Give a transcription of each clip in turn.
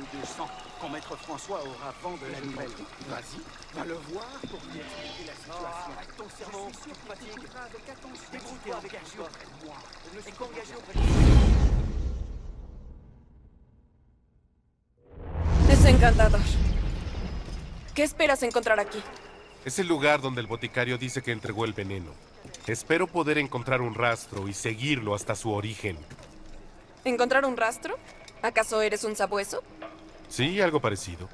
de sang quand Maître François aura vent de la nouvelle. Vas-y, va le voir pour lui expliquer la situation. Arrête ton cerveau, Je suis sûr qu'il fatigue. t'écoutera avec attention. Débrouille-toi avec Engagé toi. auprès de moi. Je me suis Et qu'on engagé regarde. auprès de Es encantador. ¿Qué esperas encontrar aquí? Es el lugar donde el boticario dice que entregó el veneno. Espero poder encontrar un rastro y seguirlo hasta su origen. ¿Encontrar un rastro? ¿Acaso eres un sabueso? Sí, algo parecido.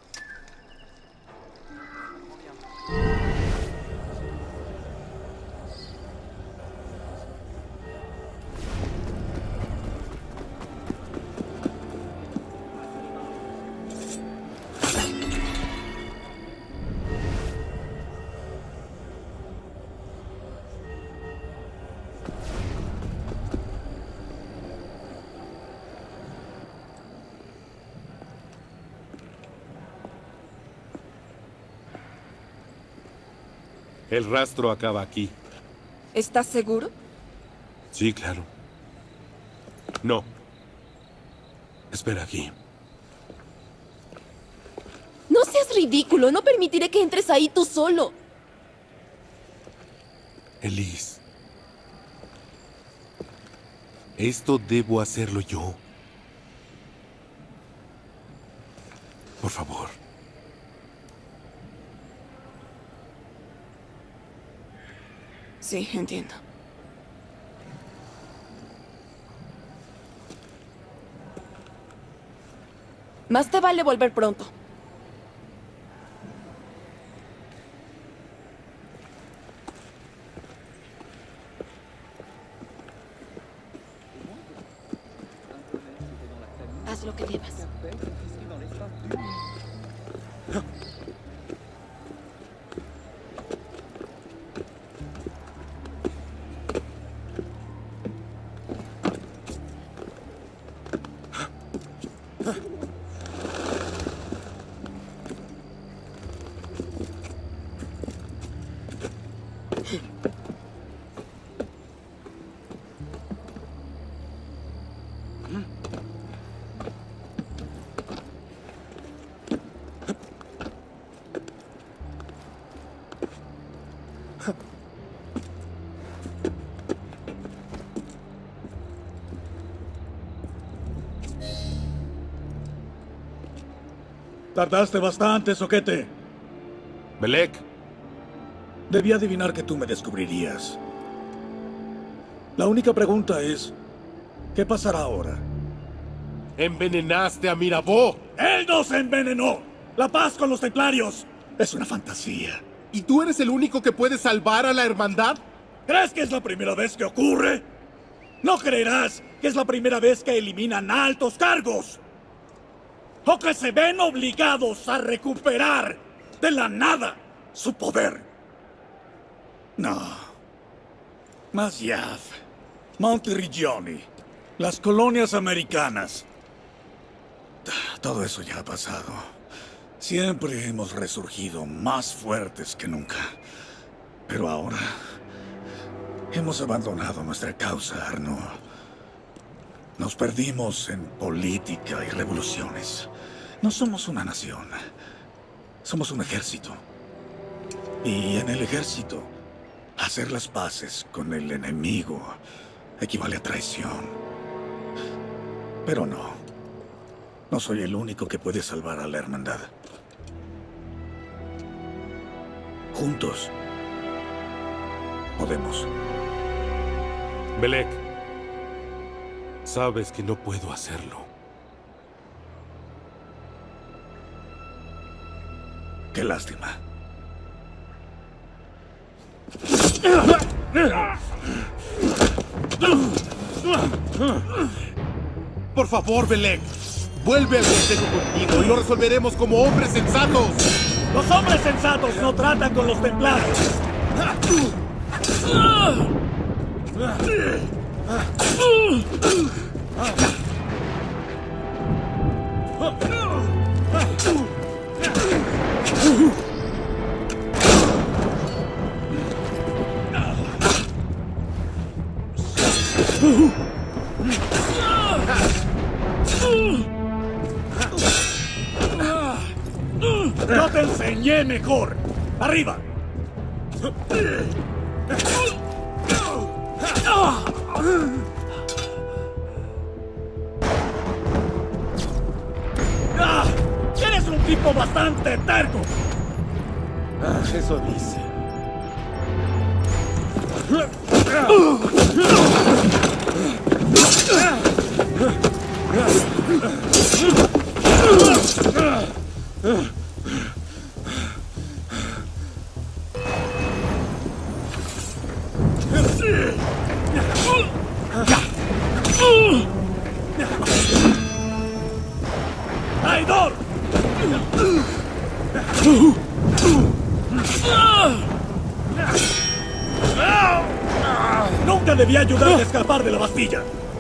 El rastro acaba aquí. ¿Estás seguro? Sí, claro. No. Espera aquí. No seas ridículo, no permitiré que entres ahí tú solo. Elise. Esto debo hacerlo yo. Por favor. Sí, entiendo. Más te vale volver pronto. Haz lo que debas. Tardaste bastante, soquete. Belek. Debí adivinar que tú me descubrirías. La única pregunta es, ¿qué pasará ahora? Envenenaste a Mirabeau. ¡Él no se envenenó! ¡La paz con los templarios! Es una fantasía. ¿Y tú eres el único que puede salvar a la hermandad? ¿Crees que es la primera vez que ocurre? No creerás que es la primera vez que eliminan altos cargos. O que se ven obligados a recuperar de la nada su poder. No. Masyaf, Monteriggioni, las colonias americanas. Todo eso ya ha pasado. Siempre hemos resurgido más fuertes que nunca. Pero ahora hemos abandonado nuestra causa, Arnaud. Nos perdimos en política y revoluciones. No somos una nación. Somos un ejército. Y en el ejército, hacer las paces con el enemigo equivale a traición. Pero no. No soy el único que puede salvar a la hermandad. Juntos podemos. Belek. Sabes que no puedo hacerlo. Qué lástima. Por favor, Belek. Vuelve al consejo conmigo y lo resolveremos como hombres sensatos. Los hombres sensatos no tratan con los templarios. ¡Yo te enseñé mejor! ¡Arriba! ¡Eres un tipo bastante terco! Eso dice. ¡Traidor! Nunca debí ayudarte a escapar de la Bastilla.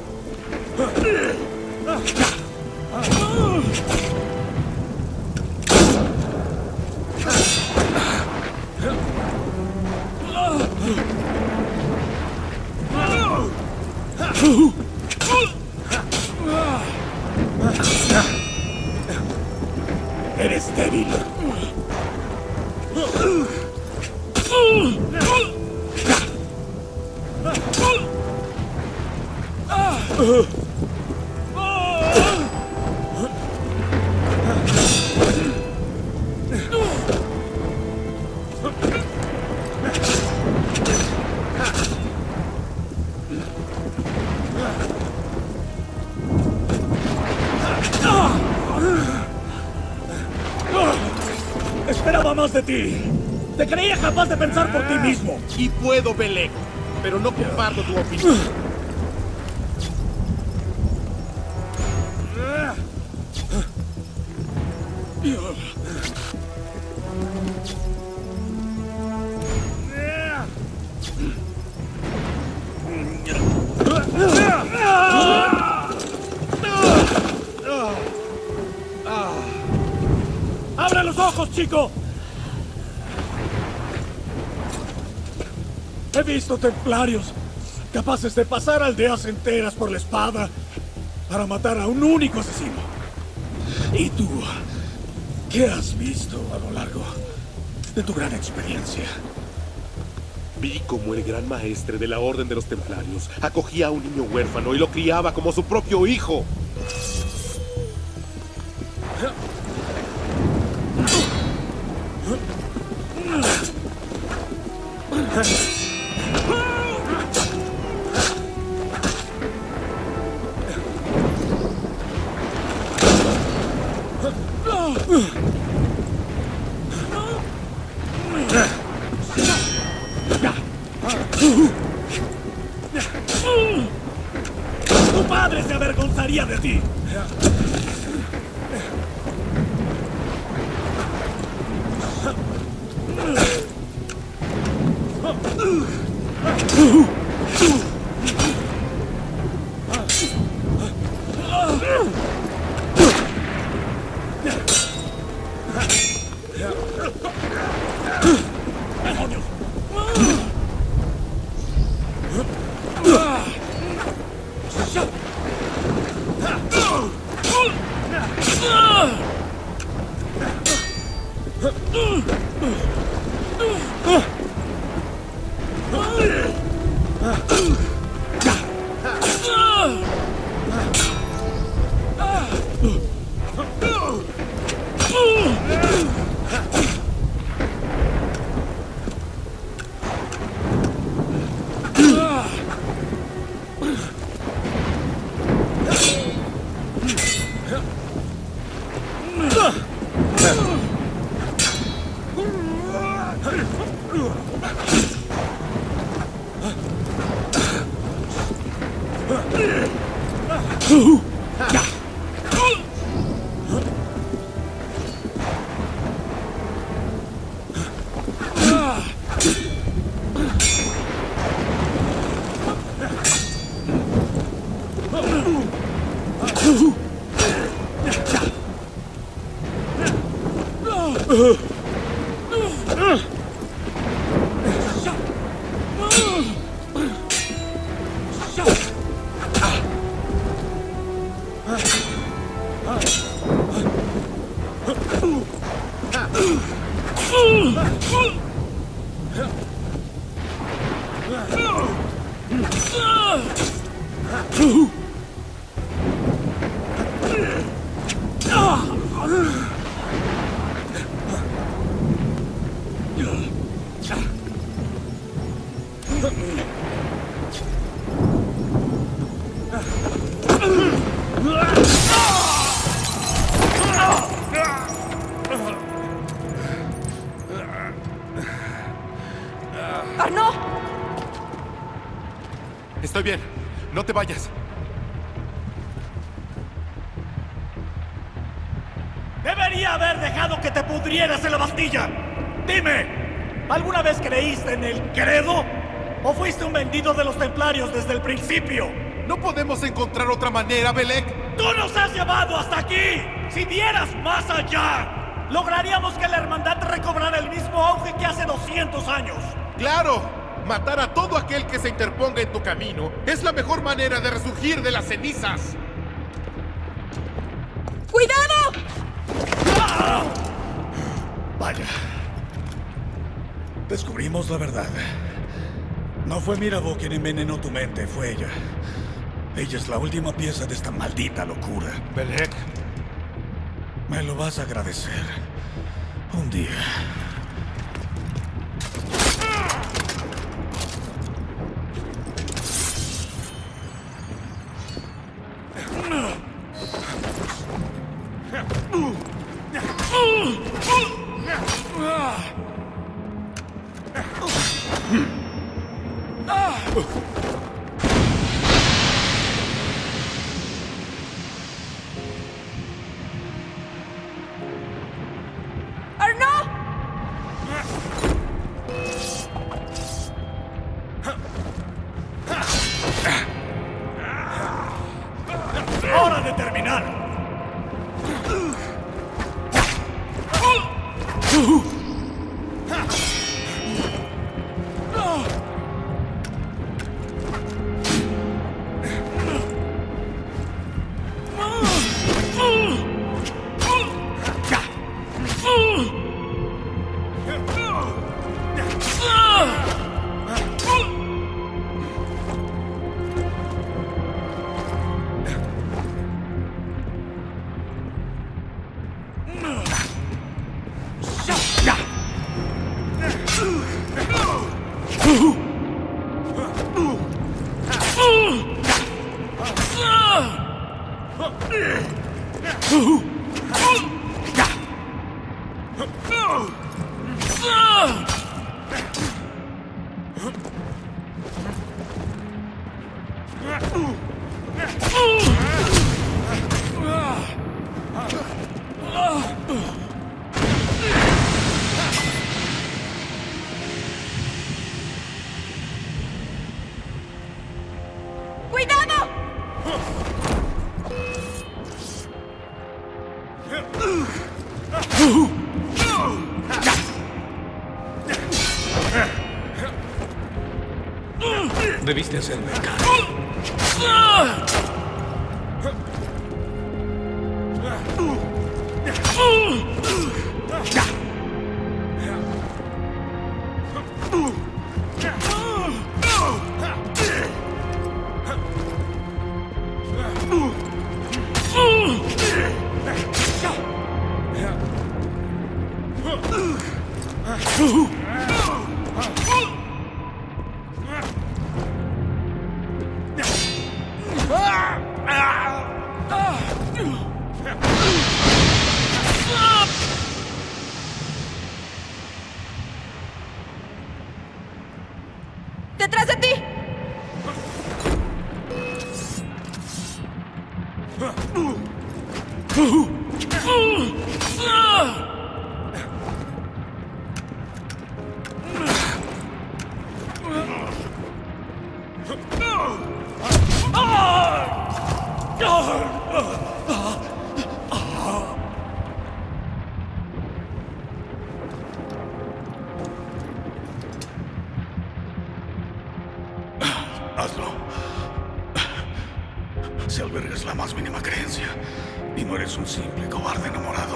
Eres débil. Esperaba más de ti. Te creía capaz de pensar por ti mismo. Y puedo, Belek, pero no comparto tu opinión. ¡Abre los ojos, chico! He visto templarios capaces de pasar aldeas enteras por la espada para matar a un único asesino. ¿Y tú? ¿Qué has visto a lo largo de tu gran experiencia? Vi como el gran maestre de la Orden de los Templarios acogía a un niño huérfano y lo criaba como su propio hijo. Tu padre se avergonzaría de ti. ¡Arnaud! Estoy bien. No te vayas. Debería haber dejado que te pudrieras en la Bastilla. Dime, ¿alguna vez creíste en el credo? ¿O fuiste un vendido de los templarios desde el principio? No podemos encontrar otra manera, Belek. ¡Tú nos has llevado hasta aquí! ¡Si dieras más allá! Lograríamos que la hermandad recobrara el mismo auge que hace 200 años. ¡Claro! Matar a todo aquel que se interponga en tu camino es la mejor manera de resurgir de las cenizas. ¡Cuidado! ¡Ah! Vaya. Descubrimos la verdad. No fue Mirabeau quien envenenó tu mente, fue ella. Ella es la última pieza de esta maldita locura. Belek. Me lo vas a agradecer. Un día. ¡Arnaud! ¡Hora de terminar! ¡Cuidado! Debiste hacerme caso. ¡Detrás de ti! Hazlo. Si albergas la más mínima creencia y no eres un simple cobarde enamorado,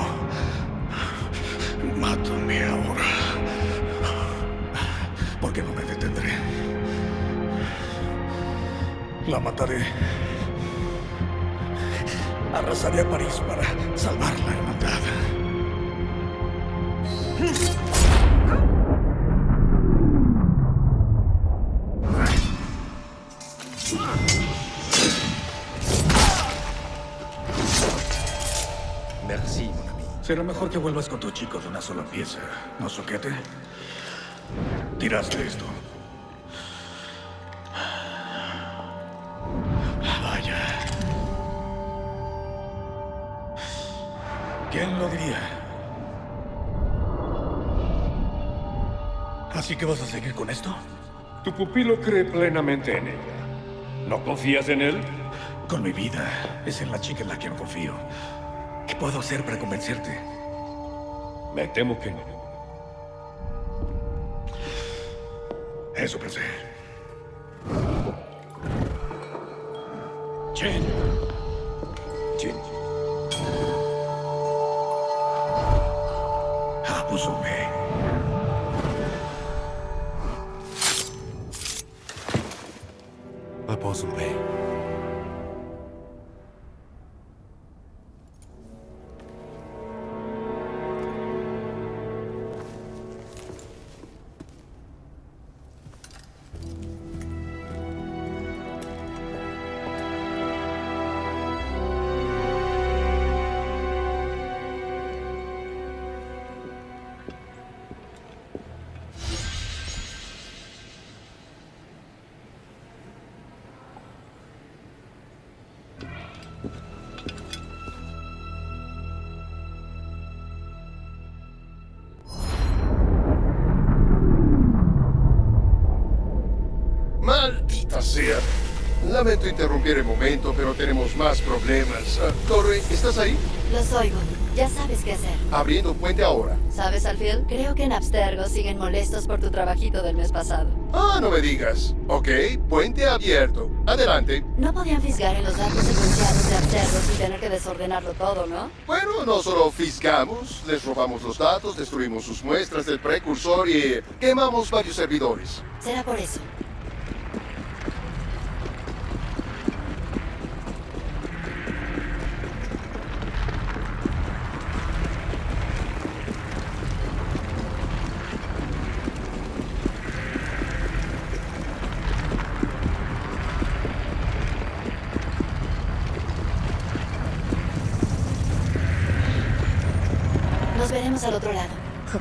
mátame ahora. Porque no me detendré. La mataré. Arrasaré a París para salvar la hermandad. Merci, mon ami. Será mejor que vuelvas con tu chico de una sola pieza, ¿no, soquete? Tiraste esto. Vaya. ¿Quién lo diría? ¿Así que vas a seguir con esto? Tu pupilo cree plenamente en ella. ¿No confías en él? Con mi vida. Es en la chica en la que confío. ¿Qué puedo hacer para convencerte? Me temo que no. Eso pensé. Chen. Jin. Abusume. Apostle Bay. ¡Maldita sea! Lamento interrumpir el momento, pero tenemos más problemas. Torre, ¿estás ahí? Los oigo. Ya sabes qué hacer. Abriendo puente ahora. ¿Sabes, Alfield? Creo que en Abstergo siguen molestos por tu trabajito del mes pasado. Ah, no me digas. Ok, puente abierto. Adelante. No podían fisgar en los datos secuenciados de Abstergo sin tener que desordenarlo todo, ¿no? Bueno, no solo fisgamos, les robamos los datos, destruimos sus muestras del precursor y quemamos varios servidores. Será por eso. Nos veremos al otro lado.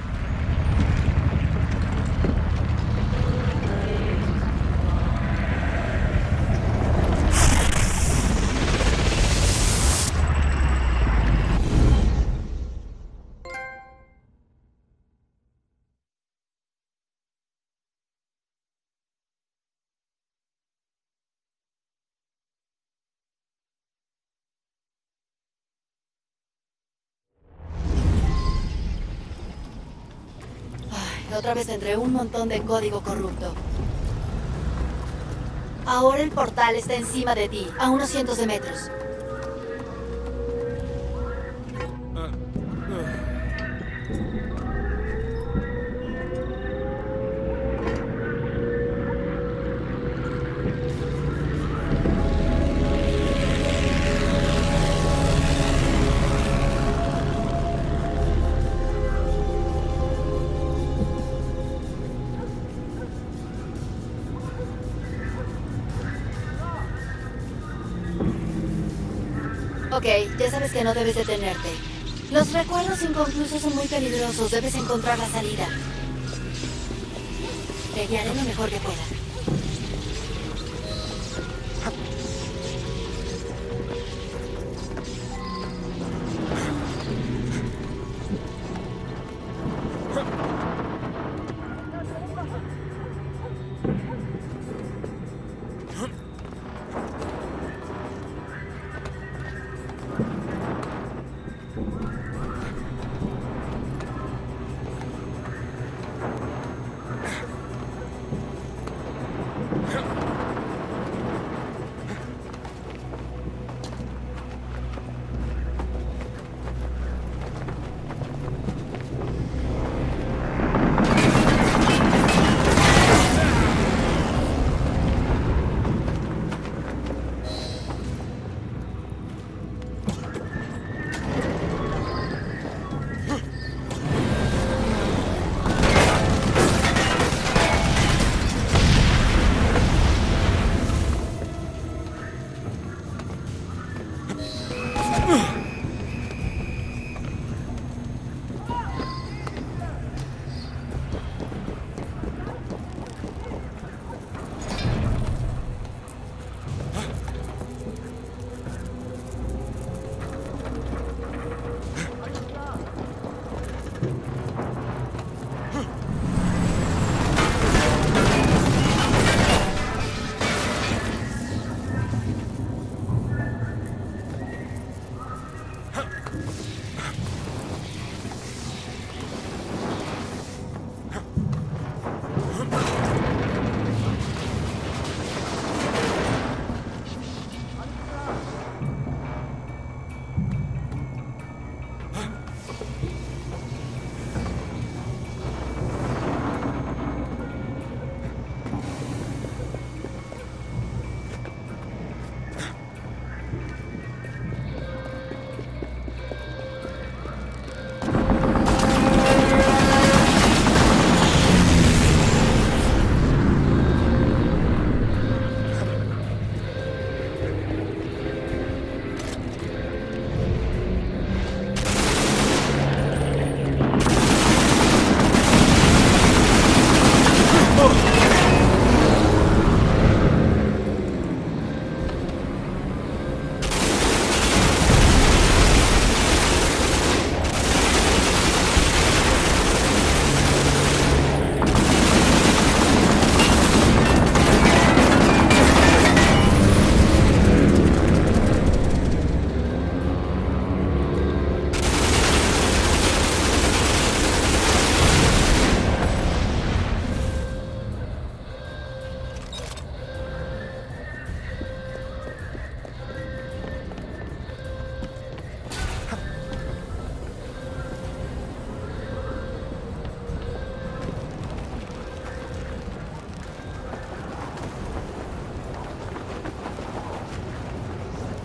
Otra vez entré un montón de código corrupto. Ahora el portal está encima de ti, a unos cientos de metros. Ok, ya sabes que no debes detenerte. Los recuerdos inconclusos son muy peligrosos. Debes encontrar la salida. Te guiaré lo mejor que pueda.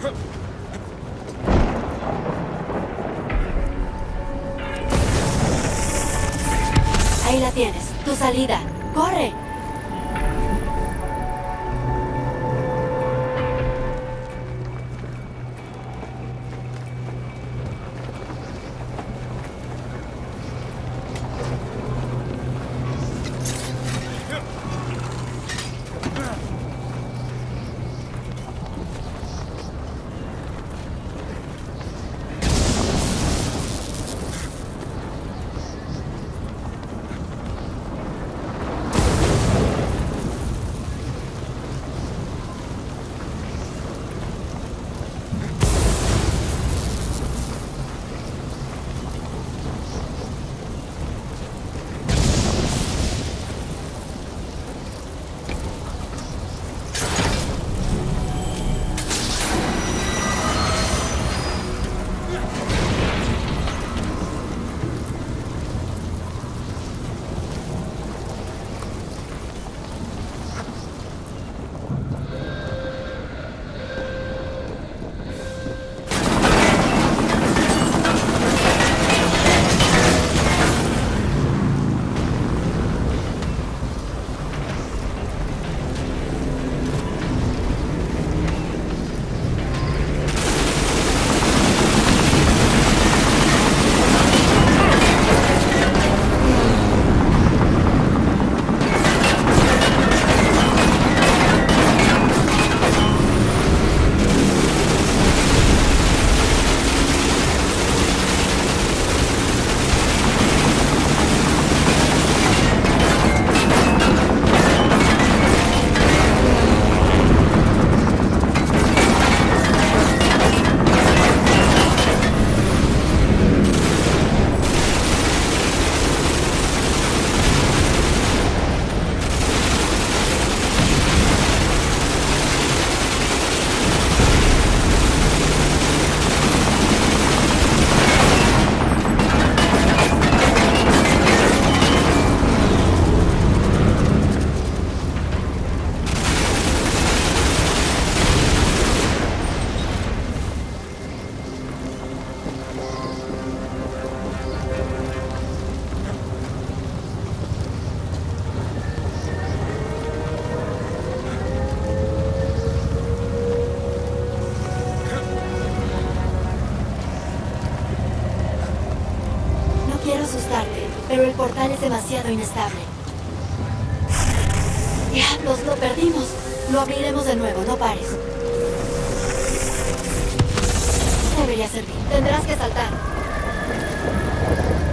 Ahí la tienes, tu salida. ¡Corre! Pero el portal es demasiado inestable. ¡Diablos! ¡Lo perdimos! Lo abriremos de nuevo, no pares. Debería servir. Tendrás que saltar.